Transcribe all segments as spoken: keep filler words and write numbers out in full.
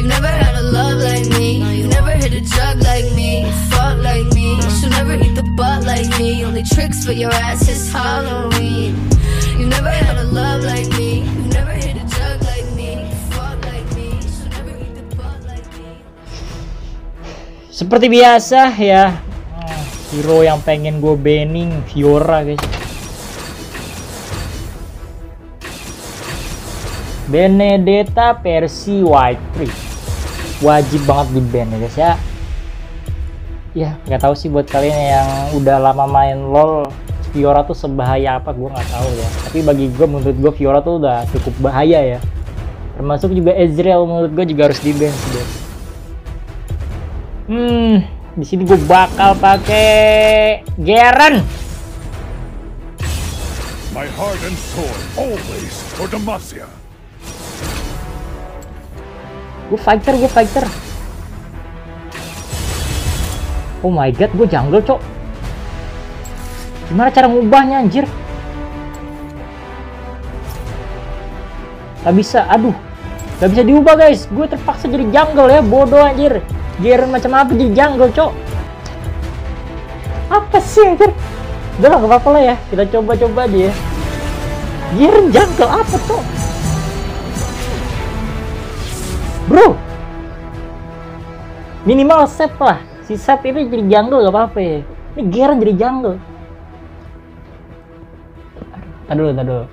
never had a love like me. You never hit a drug like me. Fuck like me. She'll never eat the butt like me. Only tricks for your ass is Halloween. You never had a love like me. You never hit a drug like me. Fuck like me. She'll never eat the butt like me. Seperti biasa ya, hero yang pengen gue banning Fiora guys. Benedetta versi White Priest wajib banget di ban ya guys ya. Ya nggak tahu sih buat kalian yang udah lama main LoL, Fiora tuh sebahaya apa gue nggak tahu ya. Tapi bagi gue, menurut gue Fiora tuh udah cukup bahaya ya. Termasuk juga Ezreal menurut gue juga harus di ban sih guys. Hmm, di sini gue bakal pakai Garen. My heart and sword always for Demacia. Gue fighter, gue fighter. Oh my god, gue jungle cok. Gimana cara ngubahnya anjir? Gak bisa, aduh. Gak bisa diubah guys. Gue terpaksa jadi jungle ya, bodoh anjir. Garen macam apa jadi jungle cok? Apa sih anjir? Udah lah, gak apa-apa lah ya. Kita coba-coba aja ya. Garen jungle apa cok? Bro, minimal set lah. Si set ini jadi jungle gak apa-apa ya. Ini Garen jadi jungle. Aduh, aduh, aduh.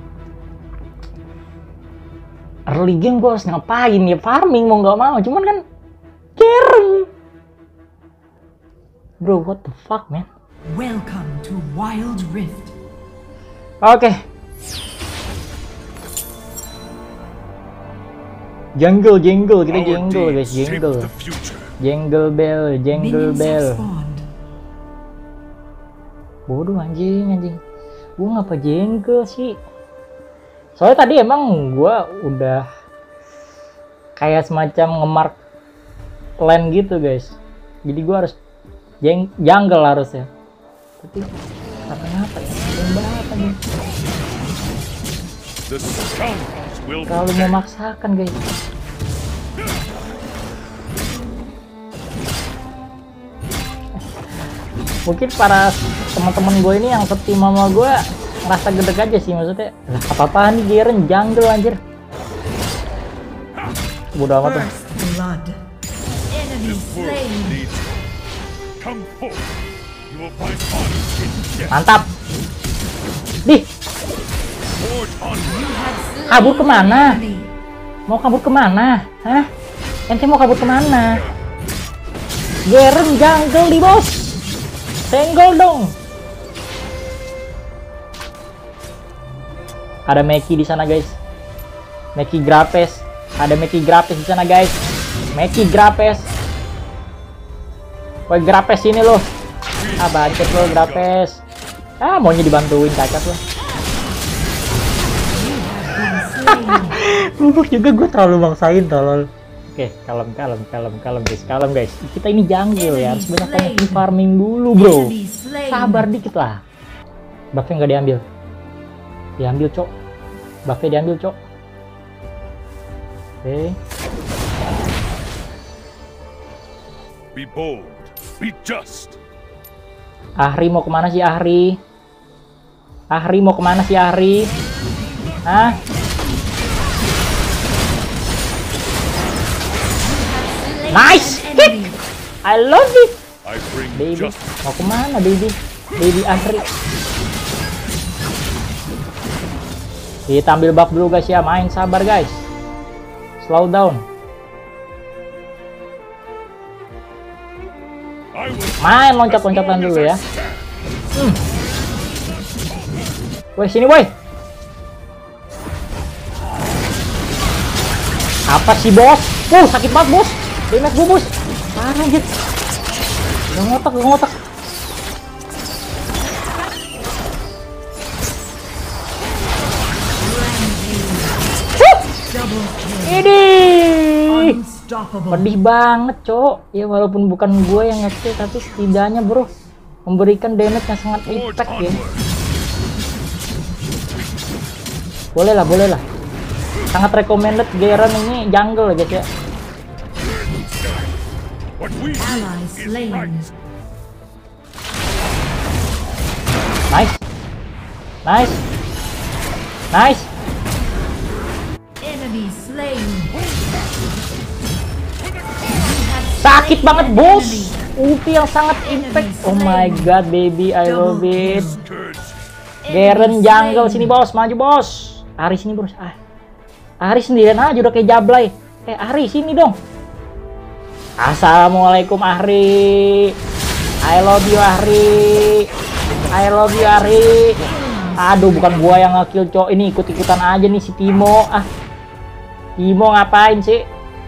Early game gue harus ngapain ya? Farming mau gak mau. Cuman kan Garen. Bro, what the fuck man? Welcome to Wild Rift. Oke. Okay. Jungle, jungle, kita jungle guys, jungle. Jungle bell, jungle bell. Bodoh anjing, anjing. Gua ngapa jungle sih? Soalnya tadi emang gua udah kayak semacam ngemark lane gitu guys. Jadi gua harus jeng jungle harusnya. Tapi kenapa ya? Banget anjing. Kalau memaksakan guys. Mungkin para teman-teman gue ini yang setim sama gue ngerasa gedeg aja sih, maksudnya lah apa-apaan nih Garen jungle anjir. Bodoh amat tuh. Mantap. Dih. Kabur kemana? Mau kabur kemana? Hah? Ente mau kabur kemana? Garen jungle di bos. Senggol dong. Ada Meki di sana guys. Meki Grapes. Ada Meki Grapes di sana guys. Meki Grapes. Woi Grapes ini loh. Ah bacot lo Grapes. Ah maunya dibantuin cacat loh. Bubuk juga gue terlalu maksain tolol. Oke, kalem kalem kalem kalem guys, kalem guys. Kita ini jungle ya, harus banyak-banyak di farming dulu bro. Sabar dikit lah. Buffnya nggak diambil. Diambil cok. Buffnya diambil cok. Oke. Be bold, be just. Ahri mau kemana sih Ahri? Ahri mau kemana sih Ahri? Hah? Nice kick. I love it. Baby, mau kemana baby? Baby Ahri. Kita ambil buff dulu guys ya, main sabar guys. Slow down. Main loncat-loncatan dulu ya. Hmm. Woi sini woi. Apa sih bos? Uh sakit banget bos. Damage gue bos. Parah anjir. Gak ngotak, gak ngotak. Ini pedih banget cok. Ya walaupun bukan gue yang nge-kill, tapi setidaknya bro memberikan damage yang sangat impact ya. Boleh lah, boleh lah. Sangat recommended Garen ini jungle guys ya. What we Ally do is slain. right. Nice. Nice. Nice. Enemy slain. Sakit banget, bos. Ulti yang sangat impact. Oh my god, baby, I love it. Scourge. Garen jungle sini, bos. Maju, bos. Ari sini, bos. Ah. Ari sendirian aja udah kayak Jablay. Eh, Ari sini dong. Assalamualaikum, Ari. I love you, Ari. I love you, Ari. Aduh, bukan gua yang nge-kill, cok. Ini ikut-ikutan aja nih si Timo. Ah. Timo ngapain sih?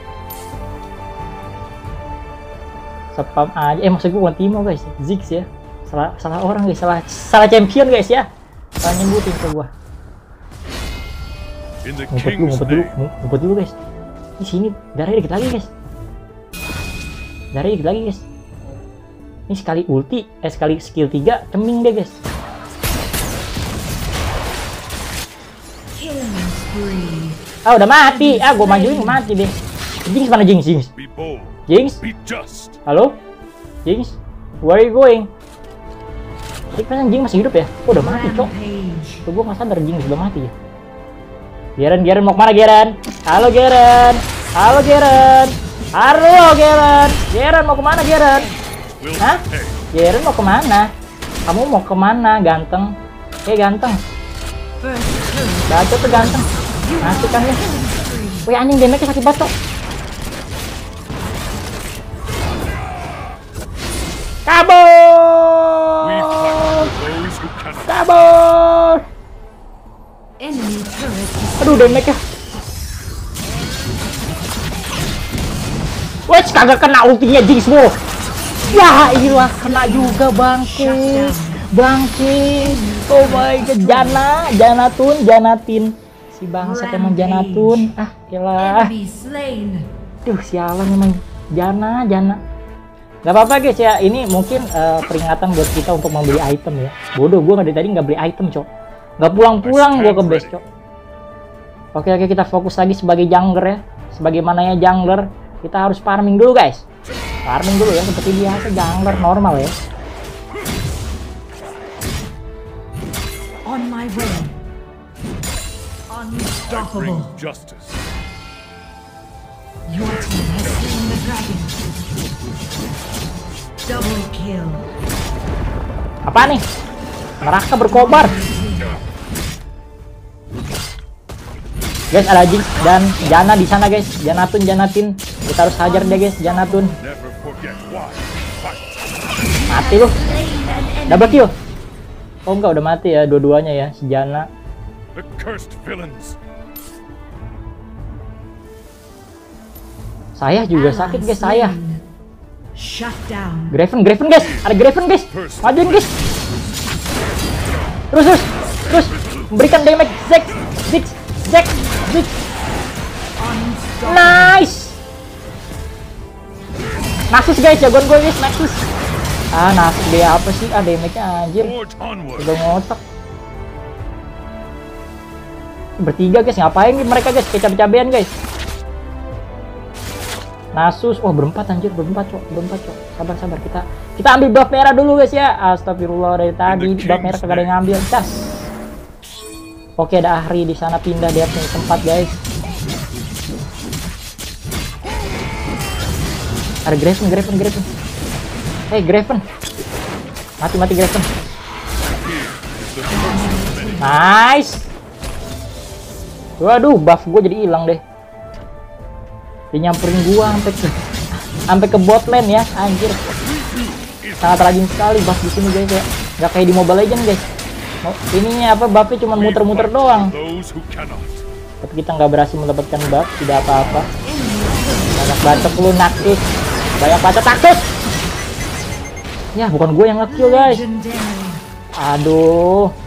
Spam aja. Eh, maksud gua bukan Timo, guys. Ziggs ya. Salah salah orang, guys. Salah salah champion, guys ya. Salah nyebutin ke gua. In the Ngumpet dulu, king's ngumpet dulu, name. ngumpet dulu, guys. Di sini darahnya dikit lagi, guys. Darahnya dikit lagi, guys. Ini sekali ulti, eh sekali skill tiga, ceming deh, guys. Killing spree. Ah, udah mati. Ah, gua majuin mati deh. Jinx mana Jinx? Jinx. Be bold. Jinx? Be just. Halo? Jinx? Where are you going? Tadi kan Jinx masih hidup ya? Oh, udah mati, cok. Rampage. Tuh, gua nggak sadar Jinx udah mati ya. Garen, Garen mau kemana, Garen? Halo, Garen. Halo, Garen. Halo, Garen. Garen mau kemana, Garen? Will Hah? pay. Garen mau kemana? Kamu mau kemana, ganteng? Eh, ganteng. First turret. Bacot tuh ganteng. Masuk kan ya? Wih, anjing damage-nya sakit banget, cok. We Kabur! fight for those who cannot. Kabur! Enemy turret. Aduh, damage-nya. Wih, kagak kena ultinya Jinx, bro. Ya, iyalah kena juga, bangke. Bangke. Oh my god, Jana, Janatun, Janatin. Si bangsat emang Janatun. Ah, iyalah. Enemy slain. Duh, sialan emang Jana, Jana. Gak apa-apa guys ya, ini mungkin uh, peringatan buat kita untuk membeli item ya. Bodoh, gue dari tadi nggak beli item, cok. Nggak pulang-pulang gue ke base, cok. Oke, oke, kita fokus lagi sebagai jungler ya. Sebagaimana ya jungler, kita harus farming dulu guys. Farming dulu ya, seperti biasa jungler normal ya. On my way. I bring Unstoppable. justice. Your team has slain the dragon. Double kill. Apa nih? Neraka berkobar. Guys, ada Jinx dan Jana di sana guys. Janatun, Janatin. Kita harus hajar dia guys, Janatun. Never forget why. Fight. Mati lu. Double kill. Oh enggak, udah mati ya dua-duanya ya, si Jana. The cursed villains. Saya juga sakit guys, saya. Shut down. Graven, Graven guys, ada Graven guys. Majuin guys. Terus, terus, terus. Berikan damage, Zek, Zek, Zek, Zek. Nice. Nasus guys, jagoan gue guys, Nasus. Ah, Nasus dia apa sih? Ah, damage-nya anjir. Forge onward. Udah ngotak. Bertiga guys, ngapain nih mereka guys? Kayak cabe-cabean guys. Nasus, wah berempat anjir, berempat cok, berempat cok. Sabar sabar kita kita ambil buff merah dulu guys ya. Astagfirullah, dari tadi buff merah kagak ada yang ngambil. Cas. Oke, ada Ahri di sana, pindah dia punya tempat guys. Ada Graven, Graven, Graven. Hey Graven. Mati mati Graven. Nice. Waduh, buff gue jadi hilang deh. Dia nyamperin gua sampai ke sampai ke bot lane ya, anjir. Sangat rajin sekali buff di sini guys ya. Gak kayak di Mobile Legends guys. Oh, ininya apa, buffnya cuma muter-muter doang. Those who cannot. Tapi kita nggak berhasil mendapatkan buff, tidak apa-apa. Banyak bacot lu Naksus. Banyak bacot Naksus. Ya, bukan gue yang nge-kill guys. Legendary. Aduh.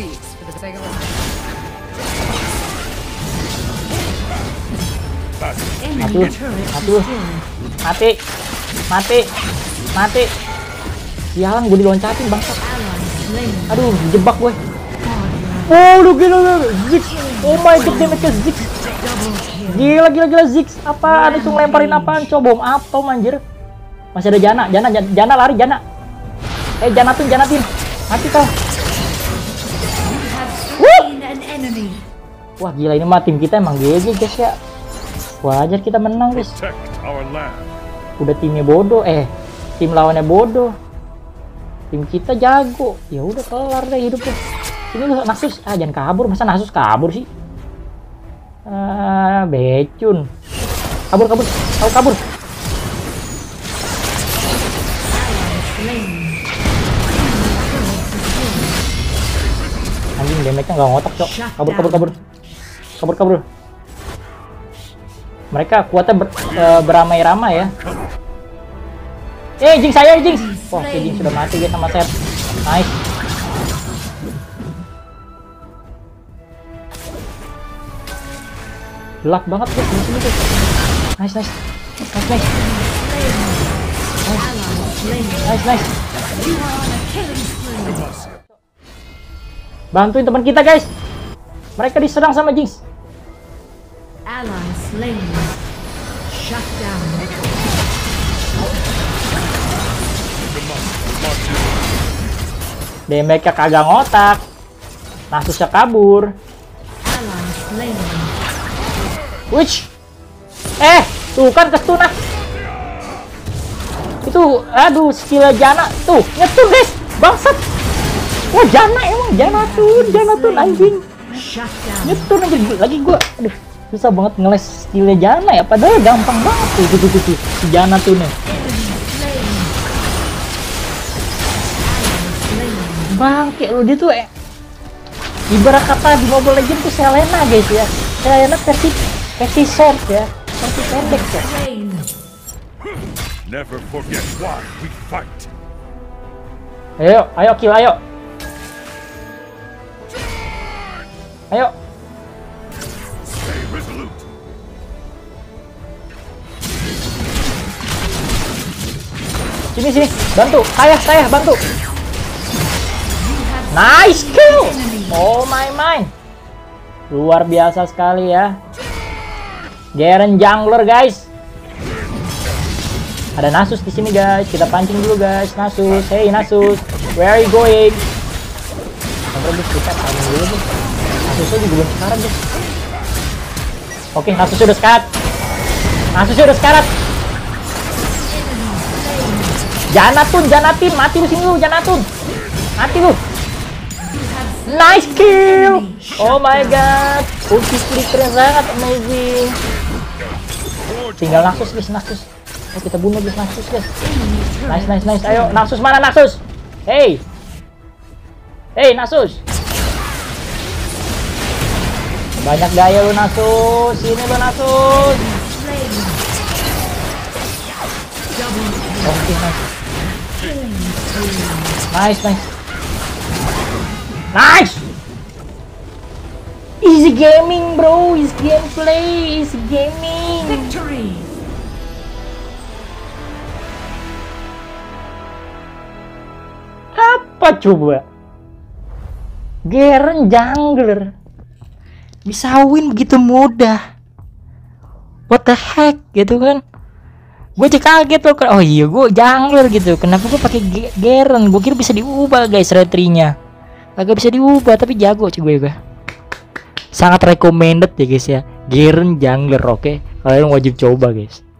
Enemy Aduh, turret aduh. destroyed. Mati. Mati. Mati. Sialan, gue diloncatin bangsat. Ally slain. Aduh, dijebak gue. Quadra. Oh, lu gila lu. Ziggs. Oh my god, damage ke Ziggs. Double kill. Gila gila gila Ziggs. Apaan itu ngelemparin apaan? Coba bom atom anjir. Masih ada Jana, Jana, Jana, Jana lari, Jana. Eh, Janatin, Janatin. Mati kau. Slain an enemy. Wah, gila ini mah tim kita emang G G guys ya. Wajar kita menang guys. Protect our land. Udah timnya bodoh, eh tim lawannya bodoh. Tim kita jago. Ya udah kelar deh hidupnya. Ini lu Nasus, ah jangan kabur, masa Nasus kabur sih? Ah, becun. Kabur, kabur, kabur, kabur. Anjing damage-nya nggak ngotak, Cok. Kabur, kabur, kabur. Kabur, kabur. Mereka kuatnya ber, uh, beramai-ramai ya. Eh, Jinx saya, Jinx. Wah, si Jinx sudah mati guys sama Seth. Nice. Gelap banget guys di sini guys. Nice, nice. Nice, nice. Nice, nice. Bantuin teman kita guys. Mereka diserang sama Jinx. Ally slain. Shut down. Damage-nya kagak ngotak. Nasusnya kabur. Ally slain. Witch. Eh, tuh kan kestun ah. Itu, aduh, skill Jana tuh, nyetun guys. Bangsat. Wah, Jana emang Jana tuh, Jana tuh anjing. Shut down. Nyetun aja lagi gua. Aduh, susah banget ngeles skillnya Jana ya, padahal gampang banget tuh, tuh, tuh, tuh, tuh. Si Jana tuh nih. Bangke lu, dia tuh eh, ibarat kata di Mobile Legends tuh Selena guys ya. Selena versi versi short ya, versi pendek ya. Slain. Never forget why we fight. Ayo, ayo kill, ayo. Ayo. Stay resolute. Sini sini, bantu. Saya, saya bantu. Nice kill. Oh my my. Luar biasa sekali ya. Garen jungler guys. Ada Nasus di sini guys. Kita pancing dulu guys. Nasus, hey Nasus, where are you going? Terus kita pancing dulu guys. Nasusnya juga belum sekarat guys. Oke, Nasus sudah sekarat. Nasus sudah sekarat. Janatun, Janatin, mati lu sini lu, Janatun. Mati lu. Nice kill. Oh my god. Ulti flicker sangat amazing. Tinggal Nasus guys, Nasus. Oh, kita bunuh guys Nasus guys. Nice, nice, nice. Ayo, Nasus mana Nasus? Hey. Hey, Nasus. Banyak gaya lu Nasus. Sini lu Nasus. Oke, nice. Nice, nice. Nice. Easy gaming, bro. Easy gameplay. Easy gaming. Victory. Apa coba? Garen jungler bisa win begitu mudah. What the heck gitu kan? Gue cek kaget loh. Oh iya, gue jungler gitu. Kenapa gue pakai Garen? Gue kira bisa diubah guys retrinya. Agak bisa diubah tapi jago sih gue juga. Sangat recommended ya guys ya. Garen jungler, oke. Okay? Kalian wajib coba guys.